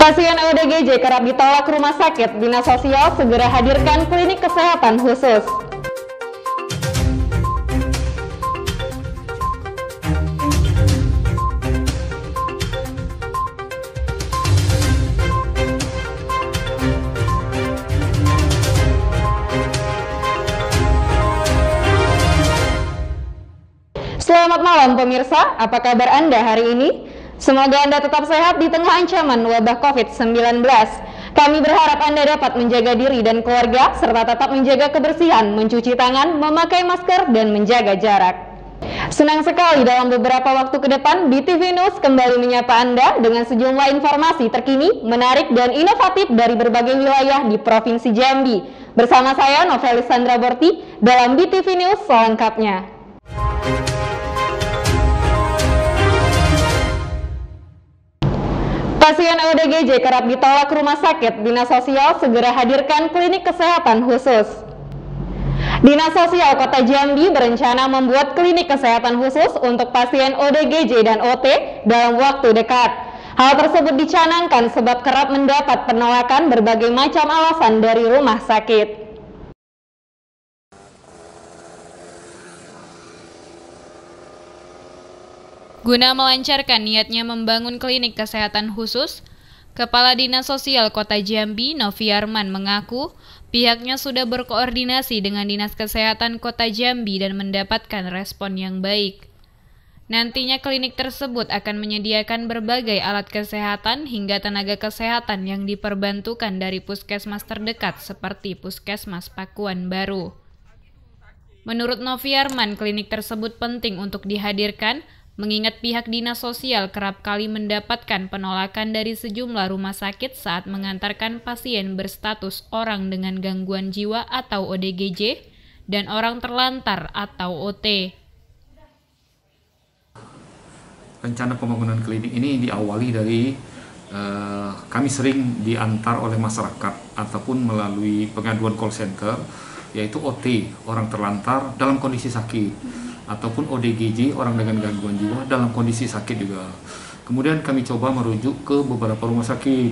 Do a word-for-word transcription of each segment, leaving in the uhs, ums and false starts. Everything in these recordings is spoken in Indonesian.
Pasien O D G J kerap ditolak rumah sakit, Dinas Sosial segera hadirkan klinik kesehatan khusus. Selamat malam pemirsa, apa kabar Anda hari ini? Semoga Anda tetap sehat di tengah ancaman wabah COVID sembilan belas. Kami berharap Anda dapat menjaga diri dan keluarga, serta tetap menjaga kebersihan, mencuci tangan, memakai masker, dan menjaga jarak. Senang sekali dalam beberapa waktu ke depan, B T V News kembali menyapa Anda dengan sejumlah informasi terkini, menarik, dan inovatif dari berbagai wilayah di Provinsi Jambi. Bersama saya, Novelis Sandra Borti, dalam B T V News selengkapnya. Pasien O D G J kerap ditolak rumah sakit, Dinas Sosial segera hadirkan klinik kesehatan khusus. Dinas Sosial Kota Jambi berencana membuat klinik kesehatan khusus untuk pasien O D G J dan O T dalam waktu dekat. Hal tersebut dicanangkan sebab kerap mendapat penolakan berbagai macam alasan dari rumah sakit. Guna melancarkan niatnya membangun klinik kesehatan khusus, Kepala Dinas Sosial Kota Jambi, Noviarman, mengaku pihaknya sudah berkoordinasi dengan Dinas Kesehatan Kota Jambi dan mendapatkan respon yang baik. Nantinya klinik tersebut akan menyediakan berbagai alat kesehatan hingga tenaga kesehatan yang diperbantukan dari puskesmas terdekat seperti Puskesmas Pakuan Baru. Menurut Noviarman, klinik tersebut penting untuk dihadirkan mengingat pihak Dinas Sosial kerap kali mendapatkan penolakan dari sejumlah rumah sakit saat mengantarkan pasien berstatus orang dengan gangguan jiwa atau O D G J dan orang terlantar atau O T. Rencana pembangunan klinik ini diawali dari uh, kami sering diantar oleh masyarakat ataupun melalui pengaduan call center, yaitu O T, orang terlantar dalam kondisi sakit, ataupun O D G J, orang dengan gangguan jiwa dalam kondisi sakit juga. Kemudian kami coba merujuk ke beberapa rumah sakit.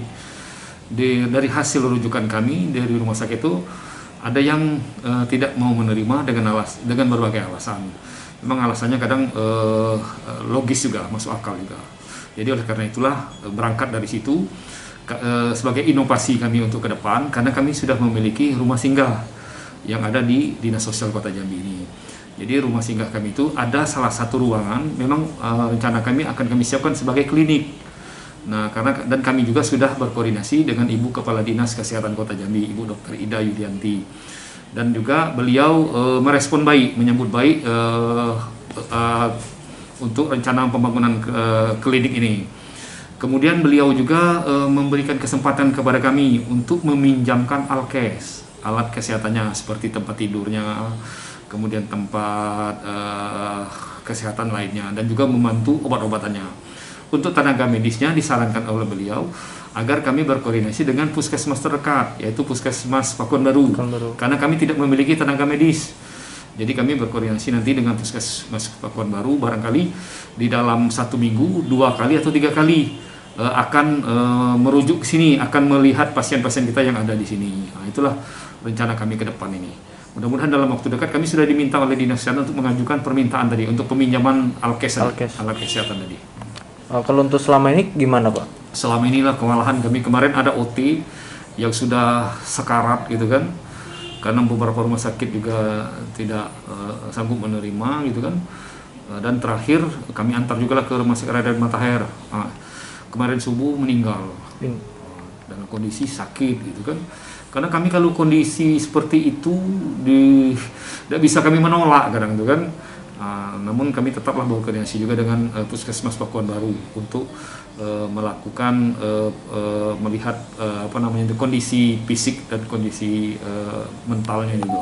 Di, dari hasil rujukan kami dari rumah sakit itu ada yang uh, tidak mau menerima dengan alas dengan berbagai alasan. Memang alasannya kadang uh, logis juga, masuk akal juga. Jadi oleh karena itulah berangkat dari situ uh, sebagai inovasi kami untuk ke depan, karena kami sudah memiliki rumah singgah yang ada di Dinas Sosial Kota Jambi ini. Jadi rumah singgah kami itu ada salah satu ruangan, memang uh, rencana kami akan kami siapkan sebagai klinik. Nah, karena dan kami juga sudah berkoordinasi dengan Ibu Kepala Dinas Kesehatan Kota Jambi, Ibu Dokter Ida Yudianti. Dan juga beliau uh, merespon baik, menyambut baik uh, uh, untuk rencana pembangunan uh, klinik ini. Kemudian beliau juga uh, memberikan kesempatan kepada kami untuk meminjamkan alkes, alat kesehatannya seperti tempat tidurnya, kemudian tempat uh, kesehatan lainnya, dan juga membantu obat-obatannya. Untuk tenaga medisnya disarankan oleh beliau agar kami berkoordinasi dengan puskesmas terdekat, yaitu Puskesmas Pakuan Baru, Baru, karena kami tidak memiliki tenaga medis. Jadi kami berkoordinasi nanti dengan Puskesmas Pakuan Baru, barangkali di dalam satu minggu dua kali atau tiga kali uh, akan uh, merujuk ke sini, akan melihat pasien-pasien kita yang ada di sini. Nah, itulah rencana kami ke depan ini. Mudah-mudahan dalam waktu dekat kami sudah diminta oleh Dinas Kesehatan untuk mengajukan permintaan tadi untuk peminjaman alkes, alkes. alat kesehatan tadi. Oh, kalau untuk selama ini gimana, Pak? Selama inilah kewalahan kami. Kemarin ada O T yang sudah sekarat gitu kan, karena beberapa rumah sakit juga tidak uh, sanggup menerima gitu kan. Uh, dan terakhir kami antar juga lah ke Rumah Sakit Raden Matahir. Uh, kemarin subuh meninggal uh, dalam kondisi sakit gitu kan. Karena kami kalau kondisi seperti itu di, tidak bisa kami menolak kadang itu kan. Uh, namun kami tetaplah berkoordinasi juga dengan uh, Puskesmas Pakuan Baru untuk uh, melakukan uh, uh, melihat uh, apa namanya itu, kondisi fisik dan kondisi uh, mentalnya juga.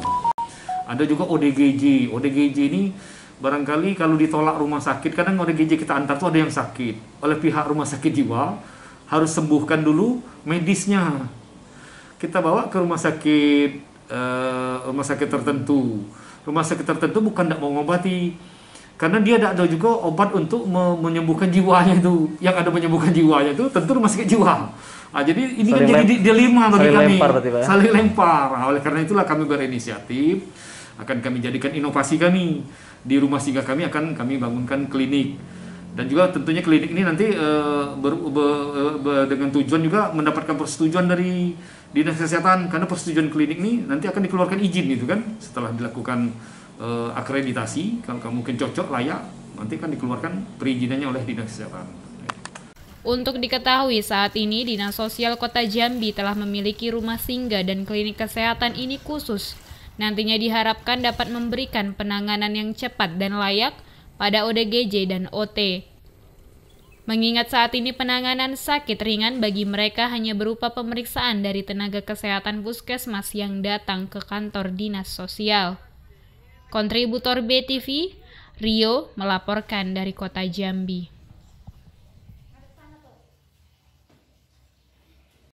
Ada juga O D G J. O D G J ini barangkali kalau ditolak rumah sakit, kadang O D G J kita antar tuh ada yang sakit. Oleh pihak rumah sakit jiwa harus sembuhkan dulu medisnya. Kita bawa ke rumah sakit uh, rumah sakit tertentu. Rumah sakit tertentu bukan tidak mau mengobati, karena dia tidak ada juga obat untuk me menyembuhkan jiwanya itu. Yang ada menyembuhkan jiwanya itu tentu rumah sakit jiwa. Ah, jadi ini kan Saling jadi lem- di- dilema bagi saling kami. lempar berarti, Pak, ya? Saling lempar. Nah, oleh karena itulah kami berinisiatif, akan kami jadikan inovasi kami. Di rumah singgah kami akan kami bangunkan klinik. Dan juga tentunya klinik ini nanti eh, ber, ber- ber- dengan tujuan juga mendapatkan persetujuan dari Dinas Kesehatan, karena persetujuan klinik ini nanti akan dikeluarkan izin gitu kan, setelah dilakukan eh, akreditasi, kalau kamu mungkin cocok, layak, nanti akan dikeluarkan perizinannya oleh Dinas Kesehatan. Untuk diketahui, saat ini Dinas Sosial Kota Jambi telah memiliki rumah singgah dan klinik kesehatan ini khusus. Nantinya diharapkan dapat memberikan penanganan yang cepat dan layak pada O D G J dan O T. Mengingat saat ini penanganan sakit ringan bagi mereka hanya berupa pemeriksaan dari tenaga kesehatan puskesmas yang datang ke kantor Dinas Sosial. Kontributor B T V, Rio melaporkan dari Kota Jambi.